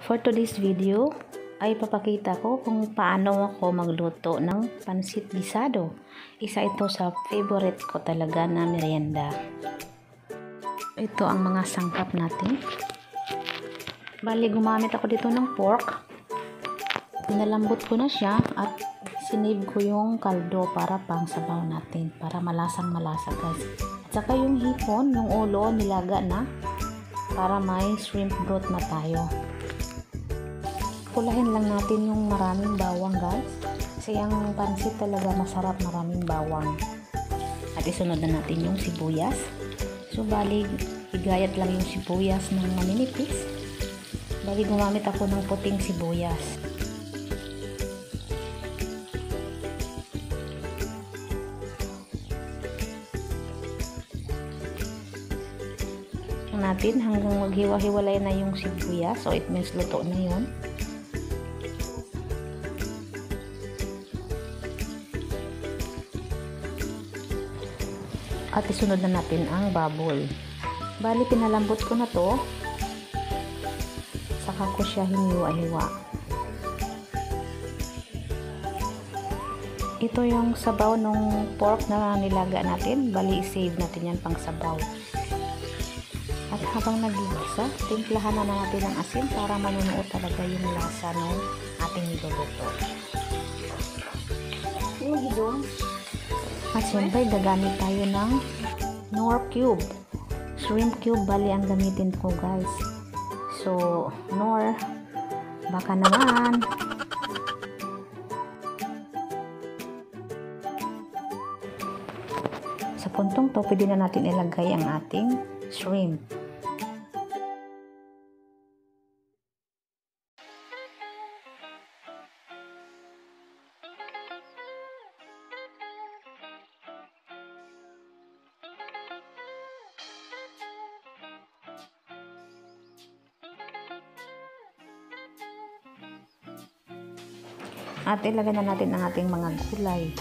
For today's video ay papakita ko kung paano ako magluto ng pansit gisado. Isa ito sa favorite ko talaga na merienda. Ito ang mga sangkap natin. Bali, gumamit ako dito ng pork. Pinalambot ko na siya at sinave ko yung kaldo para pang sabaw natin, para malasang malasa guys. At saka yung hipon, yung ulo, nilaga na para may shrimp broth na tayo. Kulahin lang natin yung maraming bawang guys, kasi ang pansit talaga masarap maraming bawang. At isunod na natin yung sibuyas. So bali, higayat lang yung sibuyas ng maninipis. Bali, gumamit ako ng puting sibuyas. Natin hanggang maghiwa-hiwalay na yung sibuyas, so it means luto na yun. At isunod na natin ang baboy. Bali, pinalambot ko na to, saka ko siya hiniwa-hiwa. Ito yung sabaw ng pork na nilaga natin. Bali, i-save natin yan pang sabaw. At habang nagigisa, timplahan na natin ang asin para manunuot talaga yung lasa ng ating niluluto. At siyempre, gagamit tayo ng Knorr cube. Shrimp cube, bali ang gamitin ko guys. So, Knorr, baka naman. Sa puntong to, pwede na natin ilagay ang ating shrimp. At ilagay na natin ang ating mga gulay.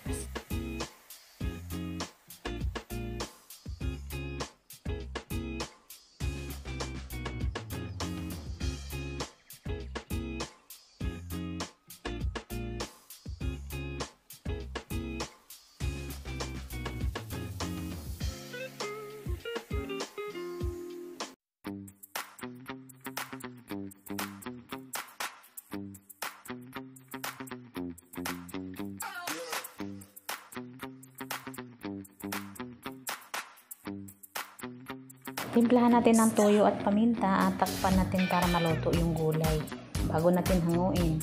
Timplahan natin ng toyo at paminta at takpan natin para maluto yung gulay bago natin hanguin.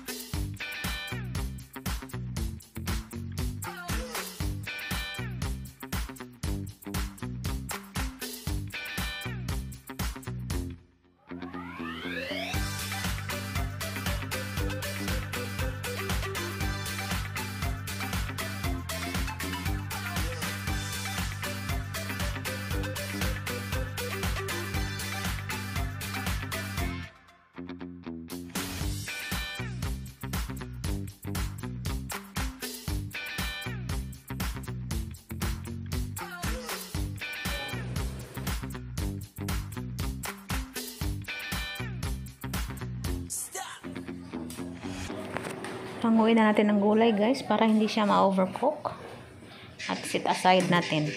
Hanguin na natin ang gulay guys para hindi siya ma-overcook. At set aside natin.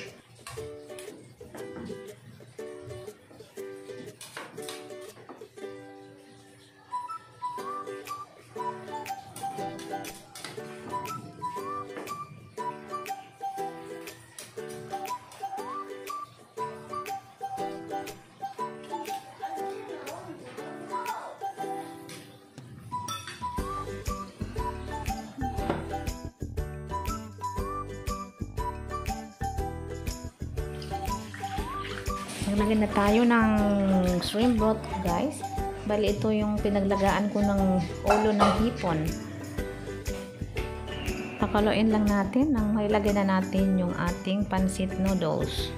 Naglagay na tayo ng shrimp broth guys. Bali, ito yung pinaglagaan ko ng ulo ng hipon. Pakuluin lang natin nang mailagay na natin yung ating pancit noodles.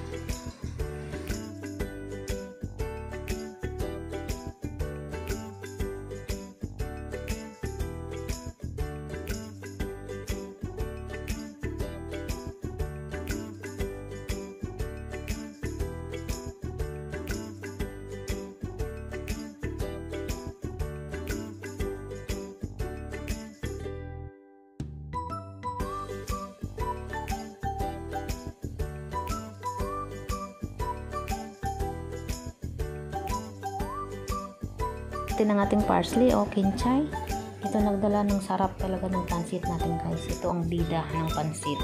Ito ng ating parsley o kinchay. Ito nagdala ng sarap talaga ng pansit natin guys. Ito ang bida ng pansit.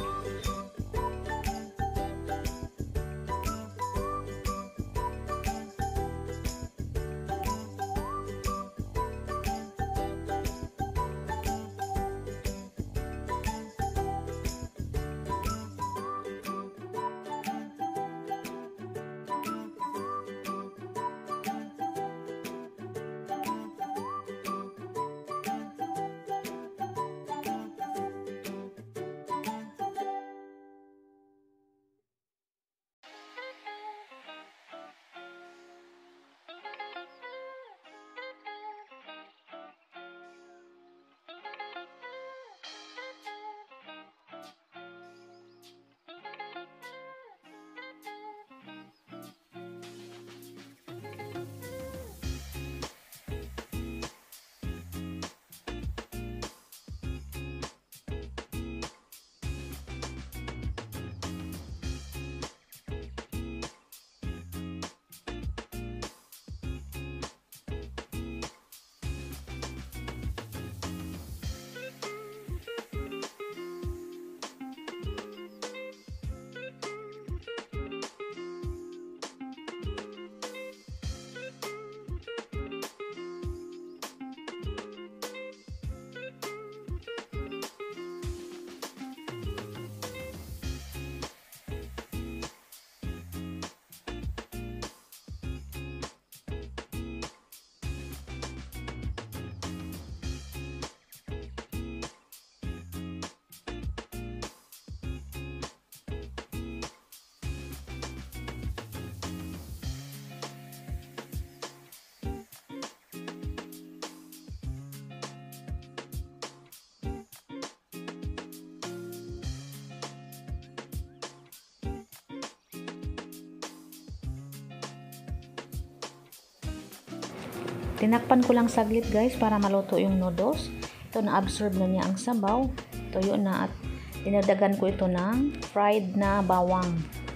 Tinakpan ko lang saglit guys para maluto yung noodles. Ito na-absorb na niya ang sabaw. Tuyo na at dinagdagan ko ito ng fried na bawang.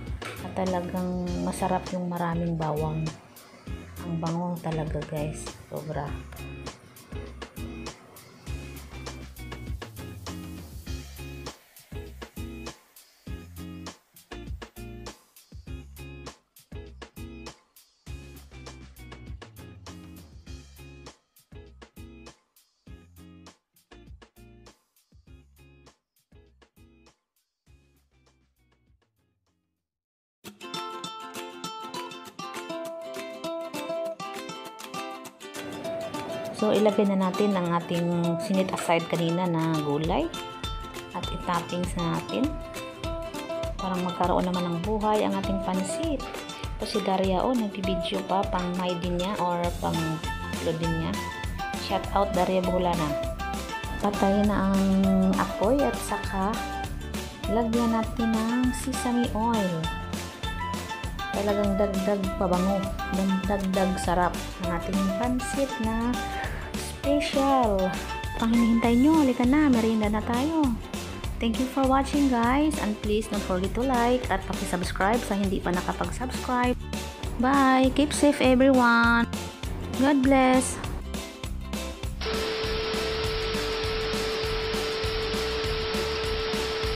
At talagang masarap yung maraming bawang. Ang bango talaga guys. Sobra. So, ilagay na natin ang ating sinit aside kanina na gulay. At itoppings na natin. Parang magkaroon naman ng buhay ang ating pansit. Ito si Daria, nagbibideo pa pang my din niya or pang upload din niya. Shout out Daria Bulana. Patayin na ang apoy at saka lagyan natin ng sesame oil. Talagang dagdag pabango. Dagdag sarap ang ating pansit na special. Pang hinihintay nyo, halika na, merienda na tayo. Thank you for watching guys, and please don't forget to like at paki-subscribe sa hindi pa nakapag-subscribe. Bye! Keep safe everyone! God bless!